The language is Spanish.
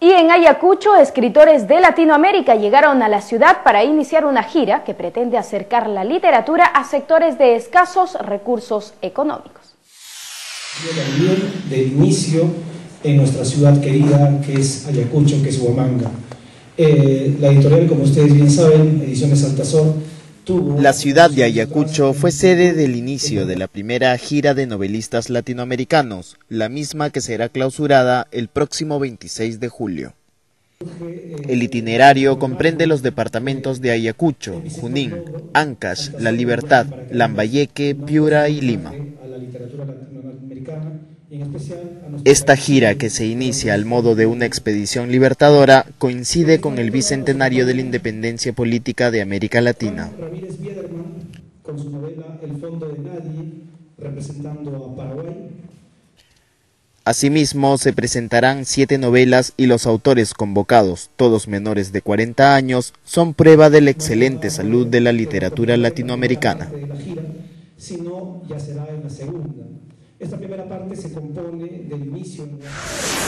Y en Ayacucho, escritores de Latinoamérica llegaron a la ciudad para iniciar una gira que pretende acercar la literatura a sectores de escasos recursos económicos. También del inicio en nuestra ciudad querida, que es Ayacucho, que es Huamanga. La editorial, como ustedes bien saben, Ediciones Altazor, La ciudad de Ayacucho fue sede del inicio de la primera gira de novelistas latinoamericanos, la misma que será clausurada el próximo 26 de julio. El itinerario comprende los departamentos de Ayacucho, Junín, Ancash, La Libertad, Lambayeque, Piura y Lima. Esta gira, que se inicia al modo de una expedición libertadora, coincide con el bicentenario de la independencia política de América Latina. Con su novela El fondo de nadie, representando a Paraguay. Asimismo, se presentarán 7 novelas y los autores convocados, todos menores de 40 años, son prueba de la excelente salud de la literatura latinoamericana. Si no, ya será en la segunda. Esta primera parte se compone del inicio.